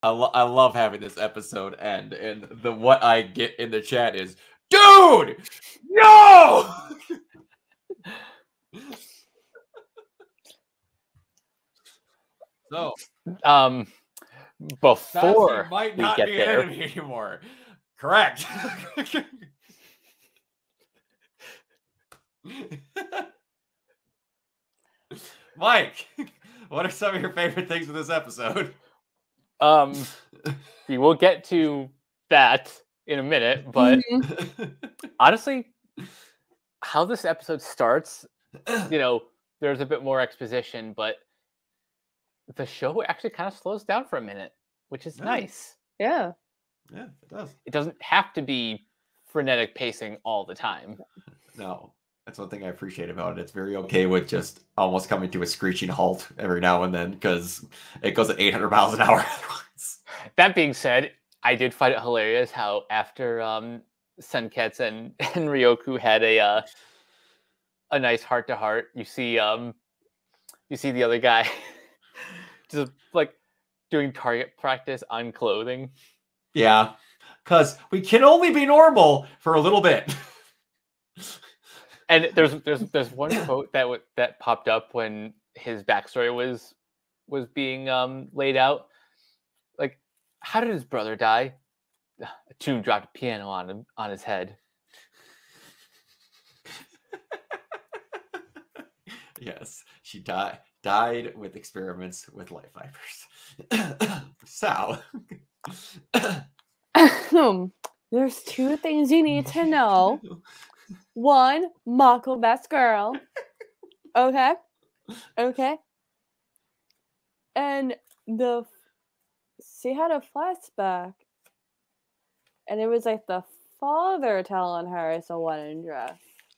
I love having this episode end, and what I get in the chat is, dude, no. So, before might we not get be there, an enemy anymore. Correct. Mike, what are some of your favorite things in this episode? we will get to that in a minute, but honestly, how this episode starts, there's a bit more exposition, but the show actually kind of slows down for a minute, which is nice. Yeah. Yeah, it does. It doesn't have to be frenetic pacing all the time. No, that's one thing I appreciate about it. It's very okay with just almost coming to a screeching halt every now and then, because it goes at 800 miles an hour. That being said, I did find it hilarious how after Senketsu and Ryoku had a nice heart-to-heart, you see the other guy just like doing target practice on clothing. Yeah, because we can only be normal for a little bit. And there's one quote that popped up when his backstory was being laid out. Like, how did his brother die? A tomb dropped a piano on his head. Yes, she died with experiments with life fibers. So, there's two things you need to know. One, Mako best girl. Okay. And she had a flashback, and it was like the father telling her it's a wedding dress.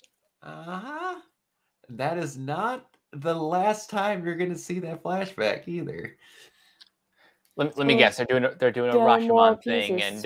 That is not the last time you're gonna see that flashback either. Let me guess. They're doing a Rashomon thing, and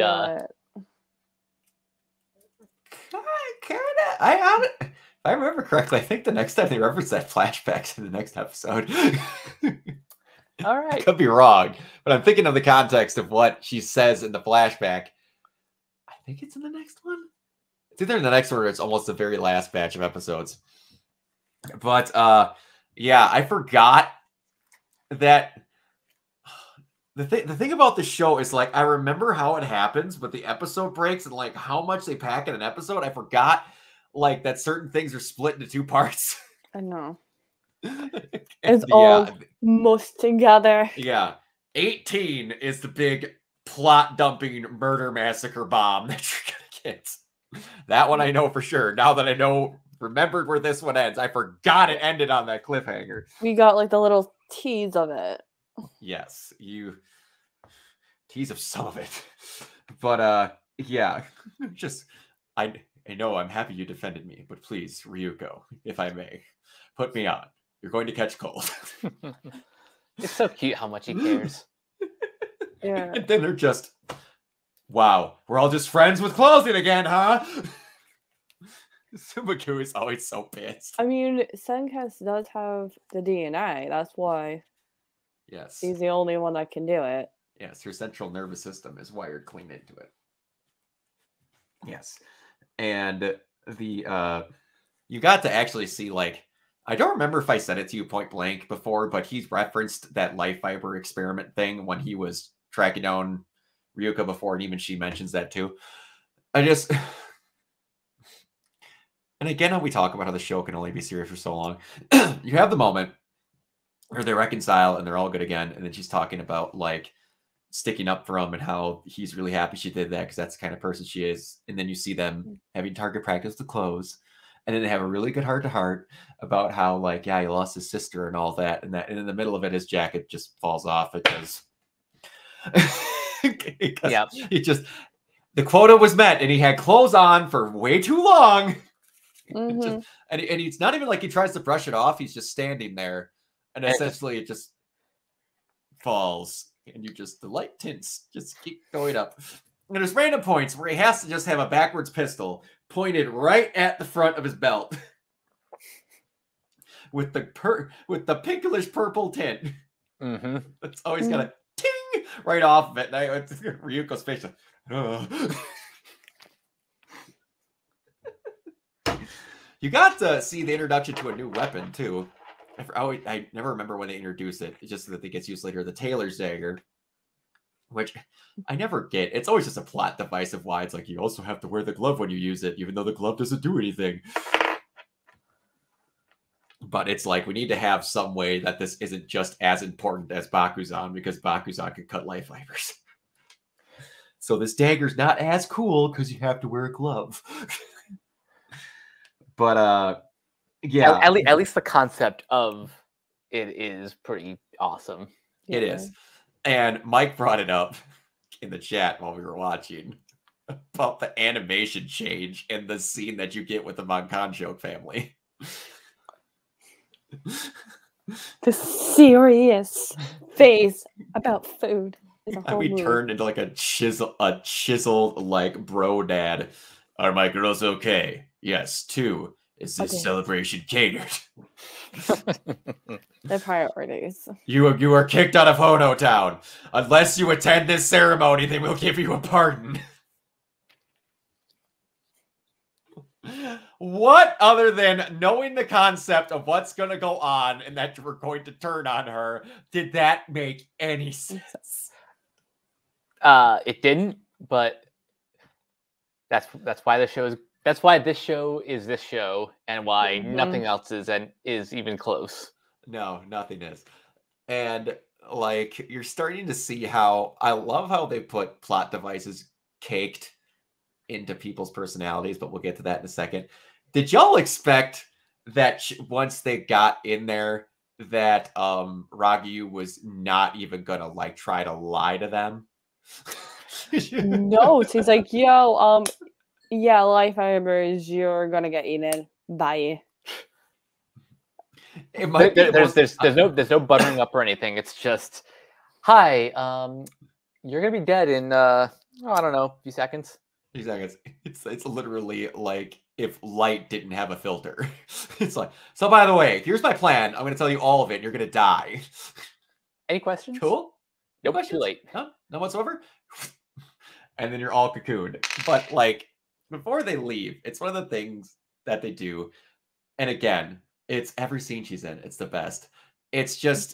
if I remember correctly, I think the next time they reference that flashback in the next episode. All right, I could be wrong, but I'm thinking of the context of what she says in the flashback. I think it's in the next one. It's either in the next one or it's almost the very last batch of episodes. But yeah, I forgot that the thing about the show is, like, I remember how it happens, but the episode breaks and like how much they pack in an episode, I forgot like that certain things are split into two parts. I know. It's all mushed together. Yeah. 18 is the big plot dumping murder massacre bomb that you're gonna get. That one I know for sure. Now that I remembered where this one ends. I forgot it ended on that cliffhanger. We got like the little tease of it. Yes, you tease of some of it. But yeah. Just I know I'm happy you defended me, but please, Ryuko, if I may, put me on. You're going to catch cold. It's so cute how much he cares. Yeah. And then they're just, wow, we're all just friends with clothing again, huh? Sumaku is always so pissed. I mean, Senketsu does have the DNA. That's why. Yes. He's the only one that can do it. Yes, her central nervous system is wired clean into it. Yes. And the you got to actually see, like, I don't remember if I said it to you point blank before, but he's referenced that life fiber experiment thing when he was tracking down Ryuko before, and even she mentions that too. And again, how we talk about how the show can only be serious for so long. You have the moment where they reconcile and they're all good again, and then she's talking about like sticking up for him and how he's really happy she did that because that's the kind of person she is. And then you see them having target practice to close, and then they have a really good heart-to-heart about how, like, yeah, he lost his sister and all that, and in the middle of it, his jacket just falls off because yeah, the quota was met, and he had clothes on for way too long. Mm-hmm. And it's not even like he tries to brush it off. He's just standing there, and essentially it just falls, and the light tints just keep going up. And there's random points where he has to just have a backwards pistol pointed right at the front of his belt with the pinkish purple tint. Mm-hmm. It's always got a ting right off of it. And Ryuko's face. You got to see the introduction to a new weapon too. I never remember when they introduce it. It's just that it gets used later. The Tailor's Dagger, which I never get. It's always just a plot device of why it's like you also have to wear the glove when you use it, even though the glove doesn't do anything. But it's like we need to have some way that this isn't just as important as Bakuzan, because Bakuzan can cut life fibers. So this dagger's not as cool because you have to wear a glove. But yeah, at least the concept of it is pretty awesome. It is. And Mike brought it up in the chat while we were watching about the animation change in the scene that you get with the Monkanjo family. The serious face about food is a whole We movie. turned into like a chiseled like bro dad. Are my girls okay? Yes. 2. Is this celebration catered? The priorities. You are kicked out of Hono Town. Unless you attend this ceremony, they will give you a pardon. What, other than knowing the concept of what's going to go on and that we're going to turn on her, did that make any sense? It didn't, but that's why the show is. That's why this show is this show, and why nothing else is even close. No, nothing is. And like you're starting to see how I love how they put plot devices caked into people's personalities, but we'll get to that in a second. Did y'all expect that once they got in there that Ragyu was not even gonna like try to lie to them? No, she's like, yo, yeah, life fibers, you're gonna get eaten. Bye. It might be there's no buttering up or anything. It's just, hi, you're gonna be dead in I don't know, a few seconds. Few seconds. It's literally like if light didn't have a filter. It's like, so by the way, here's my plan. I'm gonna tell you all of it, and you're gonna die. Any questions? Cool. Nope, too late. No, none whatsoever. And then you're all cocooned. But like before they leave, it's one of the things that they do. And again, it's every scene she's in. It's the best. It's just,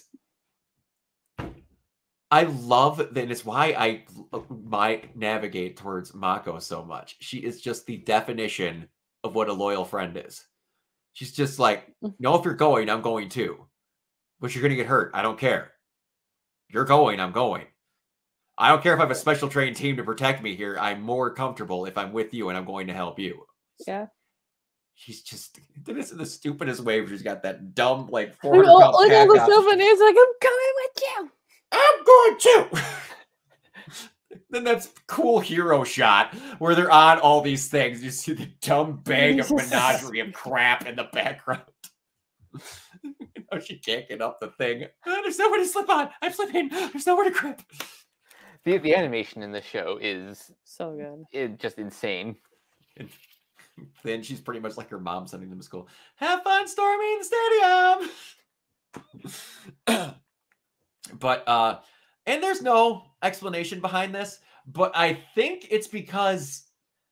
I love that. And it's why I might navigate towards Mako so much. She is just the definition of what a loyal friend is. She's just like, no, if you're going, I'm going too. But you're going to get hurt. I don't care. You're going, I'm going. I don't care if I have a special trained team to protect me here. I'm more comfortable if I'm with you and I'm going to help you. Yeah. She's just, this is the stupidest way where she's got that dumb, like, 400-pound Look at the stuff and he's like, I'm coming with you. I'm going to. Then that's cool hero shot where they're on all these things. You see the dumb bag of menagerie of crap in the background. You know, she can't get up the thing. Oh, there's nowhere to slip on. I'm slipping. There's nowhere to grip. The animation in this show is so good. It's just insane. And then she's pretty much like her mom sending them to school. Have fun storming the stadium. But and there's no explanation behind this, but I think it's because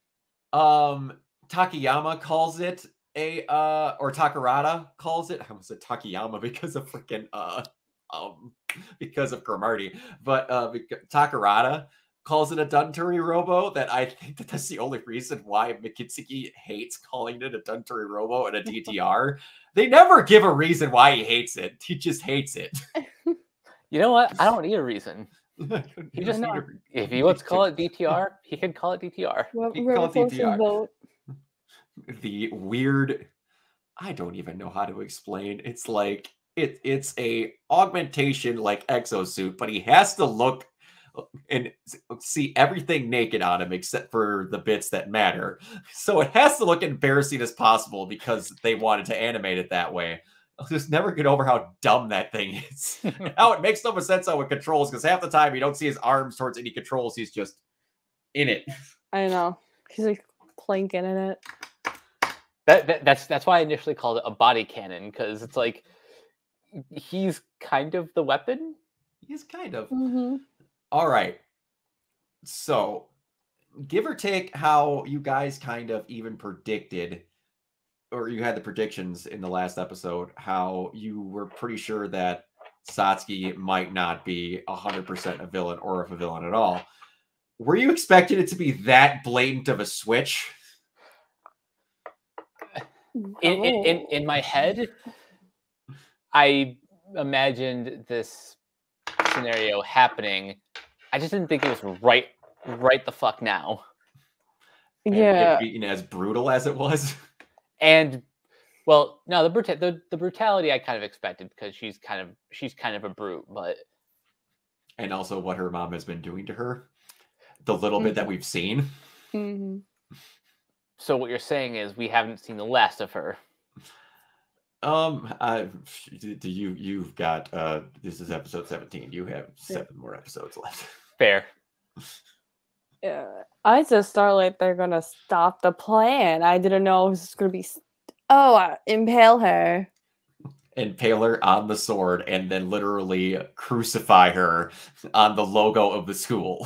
Takayama calls it a or Takarada calls it. I almost said Takayama because of freaking because of Cromartie, but Takarada calls it a Dunturi Robo. That I think that's the only reason why Mikitsuki hates calling it a Dunturi Robo and a DTR. They never give a reason why he hates it. He just hates it. You know what? I don't need a reason. He just if he wants to call it DTR, he can call it DTR. He can call it DTR. The weird, I don't even know how to explain. It's like it's a augmentation like exosuit, but he has to look and see everything naked on him except for the bits that matter. So it has to look embarrassing as possible because they wanted to animate it that way. I'll just never get over how dumb that thing is. How it makes no sense how it controls, because half the time you don't see his arms towards any controls. He's just in it. I know. He's like planking in it. That's why I initially called it a body cannon, because it's like he's kind of the weapon. He's kind of. Mm-hmm. All right. So, give or take how you guys kind of even predicted, or you had the predictions in the last episode, how you were pretty sure that Satsuki might not be 100% a villain or if a villain at all. Were you expecting it to be that blatant of a switch? In my head, I imagined this scenario happening. I just didn't think it was right the fuck now. Yeah. And being as brutal as it was. And well, no, the brutality I kind of expected because she's kind of a brute, but and also what her mom has been doing to her, the little bit that we've seen. Mm-hmm. So what you're saying is we haven't seen the last of her. You've got this is episode 17. You have 7 more episodes left. Fair. Yeah, I just thought like they're gonna stop the plan. I didn't know it was gonna be. Impale her. Impale her on the sword and then literally crucify her on the logo of the school.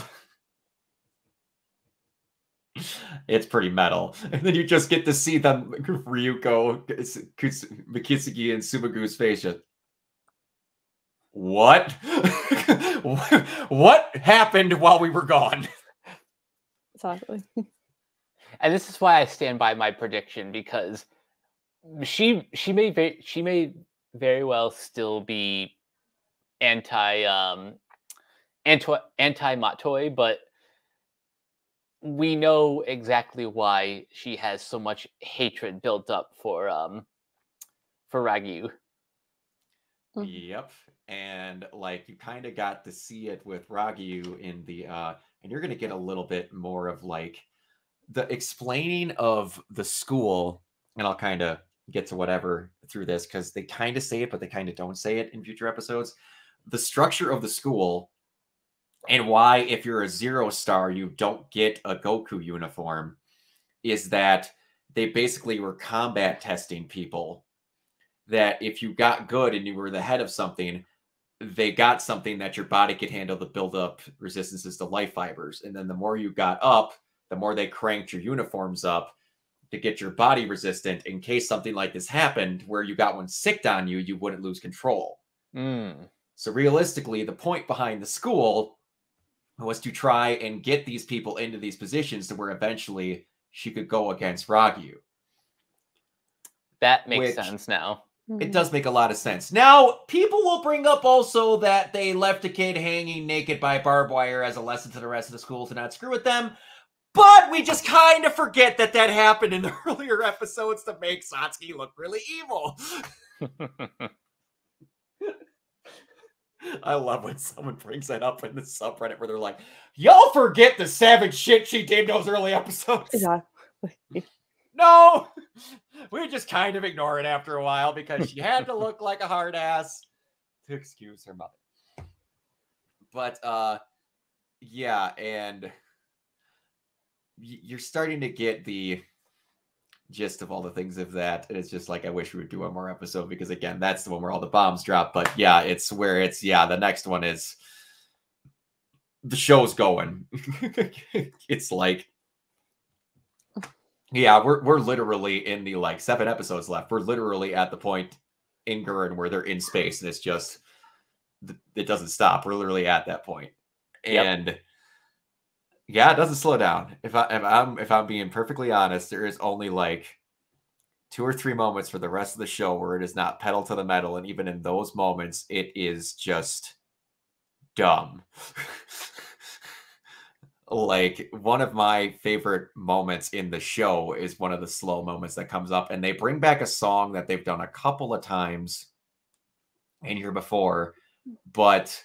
It's pretty metal. And then you just get to see them, Ryuko, Mikitsuki, and Sumagu's face. Just, what? What happened while we were gone? Exactly. And this is why I stand by my prediction, because she may very well still be anti Matoi, but we know exactly why she has so much hatred built up for Ragyu. Yep. And like you kind of got to see it with Ragyu in the and you're gonna get a little bit more of like the explaining of the school, and I'll kind of get to whatever through this because they kind of say it, but they kind of don't say it in future episodes. The structure of the school and why, if you're a 0 star, you don't get a Goku uniform is that they basically were combat testing people. That if you got good and you were the head of something, they got something that your body could handle to build up resistances to life fibers. And then the more you got up, the more they cranked your uniforms up to get your body resistant in case something like this happened where you got one sicked on you, you wouldn't lose control. So realistically, the point behind the school was to try and get these people into these positions to where eventually she could go against Ragyu. That makes sense now. It does make a lot of sense. Now, people will bring up also that they left a kid hanging naked by barbed wire as a lesson to the rest of the school to not screw with them. But we just kind of forget that that happened in the earlier episodes to make Satsuki look really evil. I love when someone brings that up in the subreddit where they're like, y'all forget the savage shit she did in those early episodes. Exactly. No, we just kind of ignore it after a while because she had to look like a hard ass to excuse her mother. But, yeah, and you're starting to get the gist of all the things of that. And it's just like, I wish we would do one more episode because, again, that's the one where all the bombs drop. But, yeah, it's where it's, the next one is the show's going. It's like, yeah, we're literally in the like 7 episodes left. We're literally at the point in Gurren where they're in space and it's just it doesn't stop. We're literally at that point. And yeah, it doesn't slow down. If I'm being perfectly honest, there is only like 2 or 3 moments for the rest of the show where it is not pedal to the metal, and even in those moments, it is just dumb. Like, one of my favorite moments in the show is one of the slow moments that comes up, and they bring back a song that they've done a couple of times in here before, but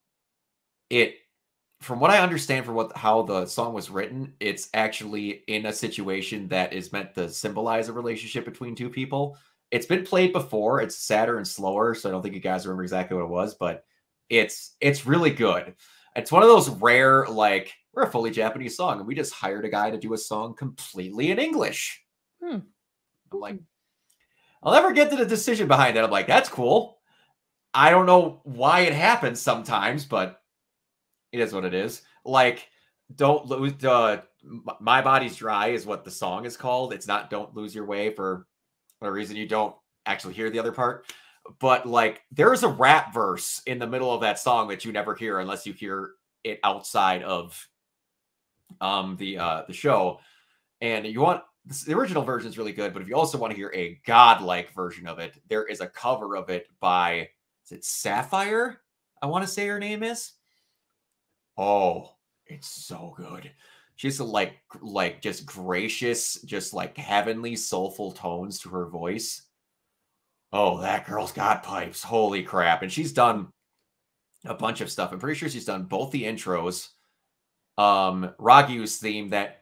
from what I understand from how the song was written, it's actually in a situation that is meant to symbolize a relationship between 2 people. It's been played before. It's sadder and slower, so I don't think you guys remember exactly what it was, but it's really good. It's one of those rare, like, we're a fully Japanese song, and we just hired a guy to do a song completely in English. I'm like, I'll never get to the decision behind it. I'm like, that's cool. I don't know why it happens sometimes, but It is what it is. Like, don't lose. My Body's Dry is what the song is called. It's not Don't Lose Your Way for a reason you don't actually hear the other part. But like, there's a rap verse in the middle of that song that you never hear unless you hear it outside of the show. And you want the original version is really good, but if you also want to hear a godlike version of it, there is a cover of it by, is it Sapphire? I want to say her name is. Oh, it's so good. She's like just gracious, just like heavenly, soulful tones to her voice. Oh, that girl's got pipes. Holy crap. And she's done a bunch of stuff. I'm pretty sure she's done both the intros, Ragyu's theme, that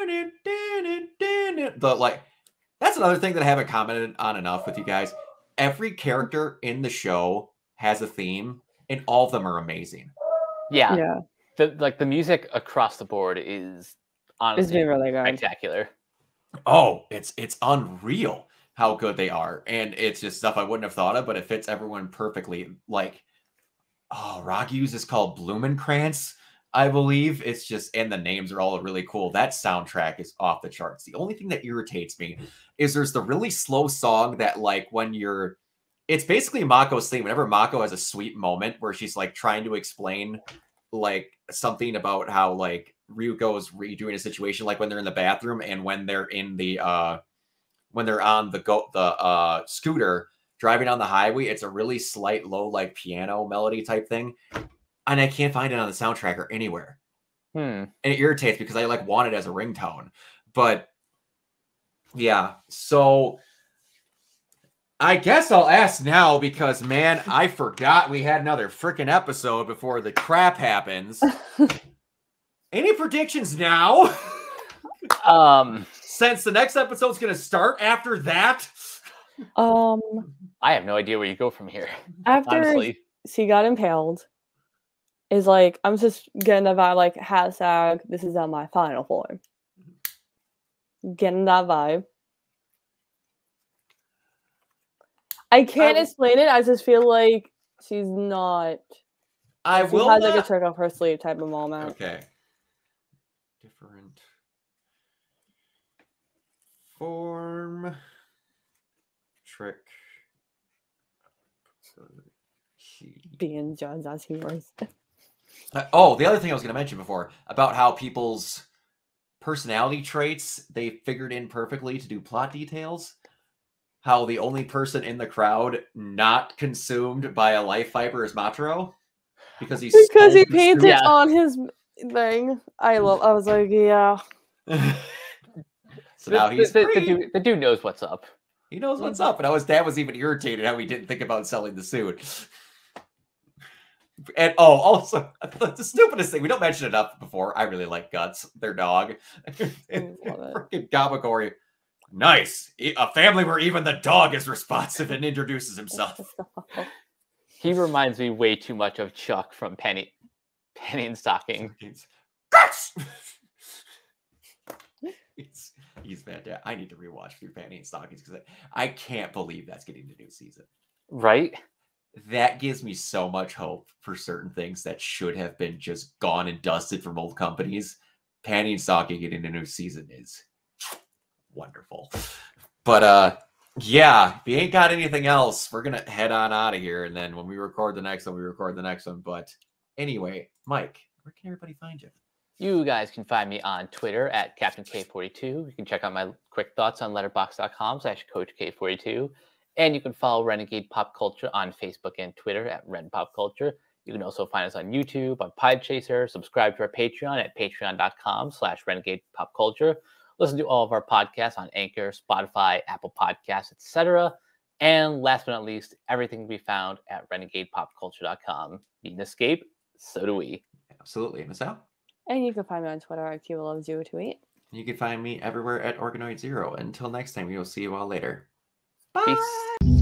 the like, that's another thing that I haven't commented on enough with you guys. Every character in the show has a theme, and all of them are amazing. Yeah. The music across the board is honestly really good. Spectacular. Oh, it's unreal how good they are. And it's just stuff I wouldn't have thought of, but it fits everyone perfectly. Like, oh, Ragyu's is called Blumenkrantz, I believe. It's just, and the names are all really cool. That soundtrack is off the charts. The only thing that irritates me is there's the really slow song that, like, when you're, it's basically Mako's theme. Whenever Mako has a sweet moment where she's like trying to explain like something about how like Ryuko's redoing a situation, like when they're in the bathroom and when they're in the when they're on the scooter driving on the highway, it's a really slight low like piano melody type thing, and I can't find it on the soundtrack or anywhere. And it irritates me because I like want it as a ringtone. But yeah, so I guess I'll ask now because, man, I forgot we had another freaking episode before the crap happens. Any predictions now? Since the next episode's going to start after that? I have no idea where you go from here. After honestly. she got impaled, is like, I'm just getting the vibe, like, hashtag, this is on my final form. Getting that vibe. I can't explain it. I just feel like she's not. She has like a trick up her sleeve type of moment. Okay. Different form. Trick. Being judged as he was. Oh, the other thing I was going to mention before about how people's personality traits they figured in perfectly to do plot details. How the only person in the crowd not consumed by a life fiber is Mataro because he painted on his thing. I was like, yeah. So now he's free. The dude knows what's up. He knows what's up, and his dad was even irritated how he didn't think about selling the suit. And also the stupidest thing, we don't mention it enough before. I really like Guts, their dog. Freaking Gabagori. Nice. A family where even the dog is responsive and introduces himself. He reminds me way too much of Chuck from Penny and Stocking. Guts! He's fantastic. I need to rewatch through Penny and Stockings because I can't believe that's getting the new season. Right? That gives me so much hope for certain things that should have been just gone and dusted from old companies. Penny and Stocking getting a new season is wonderful. But yeah, if you ain't got anything else, we're gonna head on out of here, and then when we record the next one, we record the next one. But anyway, Mike, where can everybody find you? You guys can find me on Twitter at CaptainK42. You can check out my quick thoughts on letterboxd.com/CoachK42. And you can follow Renegade Pop Culture on Facebook and Twitter at Ren Pop Culture. You can also find us on YouTube, on Podchaser, subscribe to our Patreon at patreon.com/Renegade Pop Culture. Listen to all of our podcasts on Anchor, Spotify, Apple Podcasts, etc. And last but not least, everything can be found at renegadepopculture.com. Need an escape? So do we. Absolutely. Miss Al? And you can find me on Twitter at QLove028. You can find me everywhere at Organoid0. Until next time, we will see you all later. Bye. Peace.